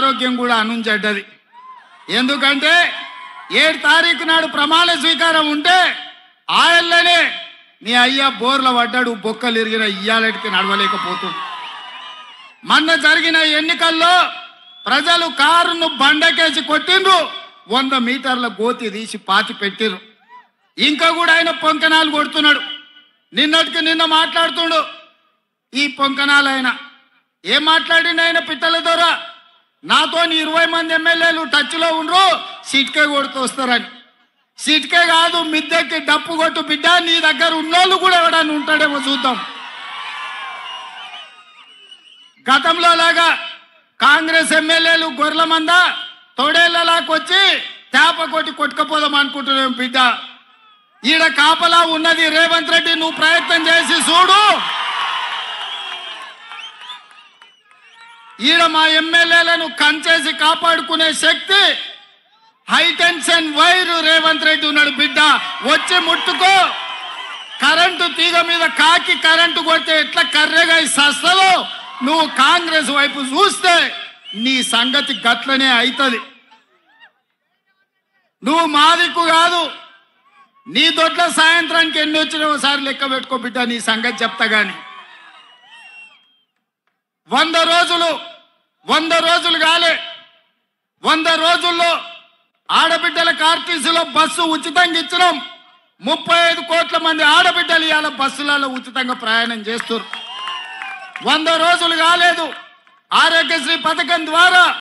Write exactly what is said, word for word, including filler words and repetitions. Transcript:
ఆరోగ్యం కూడా అనుంచెడ్డది. ఎందుకంటే ఏడు తారీఖు నాడు ప్రమాణ స్వీకారం ఉంటే ఆయననే నీ అయ్యా బోర్ల పడ్డాడు, బొక్కలు ఇరిగిన ఇయ్యాలటికి నడవలేకపోతుంది. మొన్న జరిగిన ఎన్నికల్లో ప్రజలు కారును బండకేసి కొట్టిండ్రు, వంద మీటర్ల గోతి తీసి పాతి పెట్టిండ్రు. ఇంకా కూడా ఆయన పొంకనాలు కొడుతున్నాడు. నిన్నటికి నిన్న మాట్లాడుతుండు ఈ పొంకనాలు. ఆయన ఏం మాట్లాడిండు? ఆయన పిట్టల ద్వారా నాతో ఇరవై మంది ఎమ్మెల్యేలు టచ్లో ఉండ్రు, సిట్కే కొడుతూ వస్తారని. సిట్కే కాదు, మిద్దెకి డప్పు కొట్టు బిడ్డ, నీ దగ్గర ఉన్నోళ్ళు కూడా ఎవడన్నా ఉంటాడేమో చూద్దాం. గతంలో లాగా కాంగ్రెస్ ఎమ్మెల్యేలు గొర్రెల మంద తొడేళ్లలాకొచ్చి తేప కొట్టి కొట్టుకపోదాం అనుకుంటున్నాం బిడ్డ. ఈడ కాపలా ఉన్నది రేవంత్ రెడ్డి, నువ్వు ప్రయత్నం చేసి చూడు. ఈడ మా ఎమ్మెల్యేలను కంచేసి కాపాడుకునే శక్తి హైటెన్షన్ వైరు రేవంత్ రెడ్డి ఉన్నాడు బిడ్డ. వచ్చి ముట్టుకో. కరెంటు తీగ మీద కాకి కరెంటు కొడితే ఎట్లా కర్రెగా సస్తలో నువ్వు కాంగ్రెస్ వైపు చూస్తే నీ సంగతి గట్లనే అవుతుంది. నువ్వు మాదిక్కు కాదు, నీ దొడ్ల సాయంత్రానికి ఎన్ని వచ్చినా ఒకసారి లెక్క పెట్టుకో బిడ్డ, నీ సంగతి చెప్తా గాని. వంద రోజులు వంద రోజులు కాలే, వంద రోజుల్లో ఆడబిడ్డలకు ఆర్టీసీలో బస్సు ఉచితంగా ఇచ్చినాం. ముప్పై ఐదు కోట్ల మంది ఆడబిడ్డలు ఇవాళ బస్సులలో ఉచితంగా ప్రయాణం చేస్తారు. వంద రోజులు కాలేదు, ఆరోగ్యశ్రీ పథకం ద్వారా